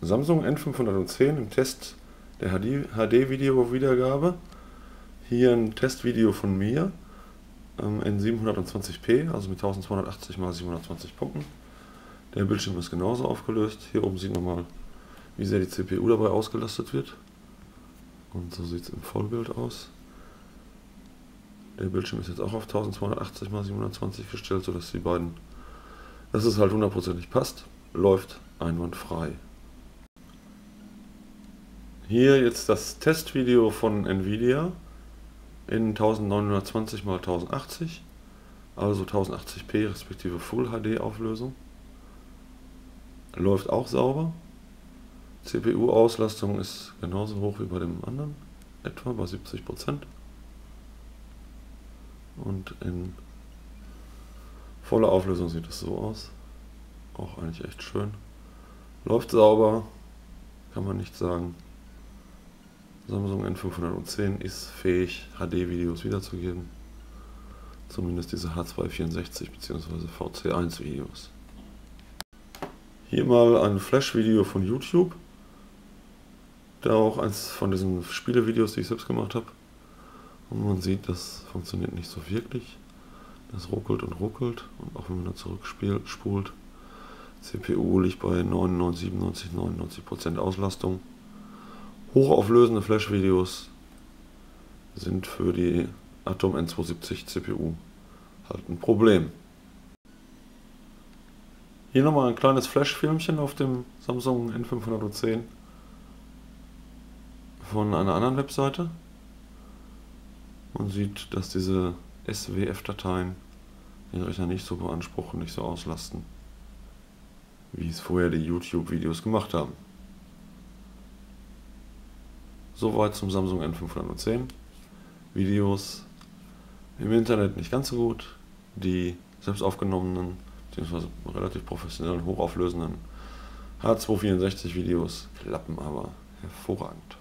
Samsung N510 im Test der HD-Video-Wiedergabe. Hier ein Testvideo von mir in 720p, also mit 1280 x 720 Punkten. Der Bildschirm ist genauso aufgelöst. Hier oben sieht man mal, wie sehr die CPU dabei ausgelastet wird. Und so sieht es im Vollbild aus. Der Bildschirm ist jetzt auch auf 1280 x 720 gestellt, sodass dass es halt hundertprozentig passt. Läuft einwandfrei. Hier jetzt das Testvideo von Nvidia in 1920 x 1080, also 1080p respektive Full HD Auflösung. Läuft auch sauber. CPU-Auslastung ist genauso hoch wie bei dem anderen, etwa bei 70%. Und in voller Auflösung sieht es so aus. Auch eigentlich echt schön. Läuft sauber, kann man nicht sagen. Samsung N510 ist fähig, HD-Videos wiederzugeben. Zumindest diese H264 bzw. VC1-Videos. Hier mal ein Flash-Video von YouTube. Da auch eins von diesen Spielevideos, die ich selbst gemacht habe. Und man sieht, das funktioniert nicht so wirklich. Das ruckelt und ruckelt. Und auch wenn man da zurückspult. CPU liegt bei 99, 97, 99% Auslastung. Hochauflösende Flash-Videos sind für die Atom N270 CPU halt ein Problem. Hier nochmal ein kleines Flash-Filmchen auf dem Samsung N510 von einer anderen Webseite. Man sieht, dass diese SWF-Dateien den Rechner nicht so beanspruchen, nicht so auslasten, wie es vorher die YouTube-Videos gemacht haben. Soweit zum Samsung N510. Videos im Internet nicht ganz so gut. Die selbst aufgenommenen bzw. relativ professionellen, hochauflösenden H264 Videos klappen aber hervorragend.